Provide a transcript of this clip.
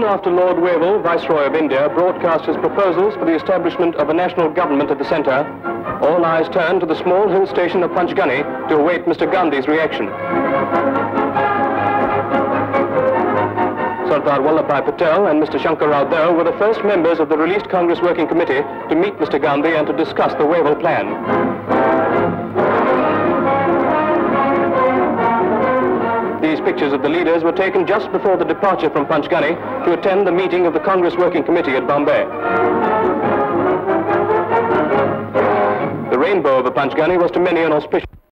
after Lord Wavell, Viceroy of India, broadcast his proposals for the establishment of a national government at the centre, all eyes turned to the small hill station of Panchgani to await Mr. Gandhi's reaction. Sardar Vallabhbhai Patel and Mr. Shankar Rao Deo were the first members of the released Congress Working Committee to meet Mr. Gandhi and to discuss the Wavell plan. These pictures of the leaders were taken just before the departure from Panchgani to attend the meeting of the Congress Working Committee at Bombay. The rainbow over Panchgani was to many an auspicious